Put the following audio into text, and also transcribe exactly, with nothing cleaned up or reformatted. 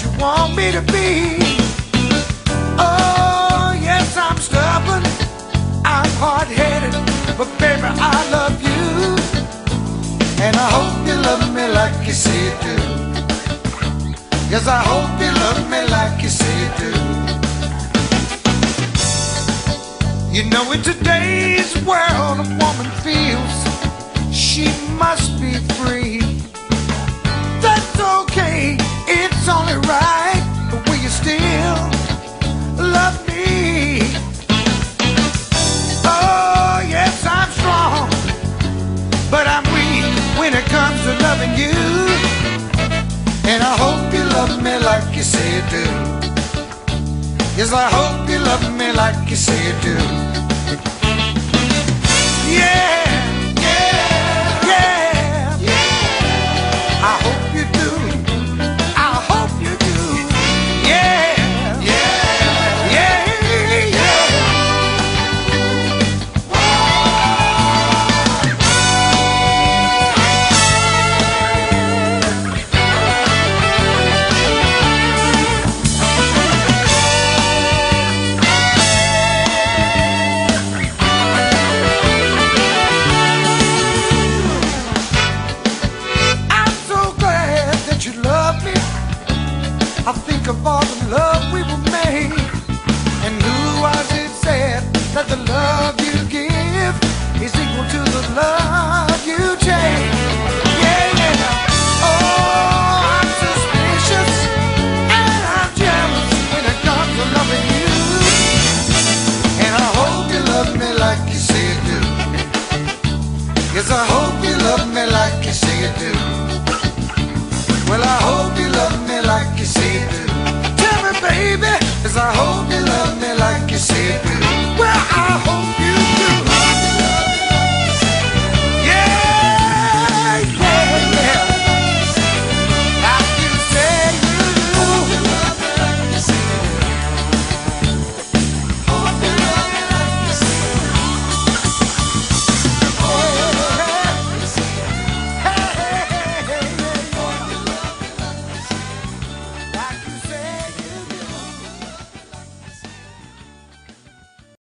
you want me to be. Oh, yes, I'm stubborn, I'm hard-headed, but baby, I love you. And I hope you love me like you say you do. Yes, I hope you love me like you say you do. You know, in today's world, a woman feels she must be free. That's okay, it's only right, but will you still love me? Oh, yes, I'm strong, but I'm weak when it comes to loving you. And I hope you love me like you say you do. Yes, I hope you love me like you say you do. Yeah. I think of all the love we were made, and who was it said that the love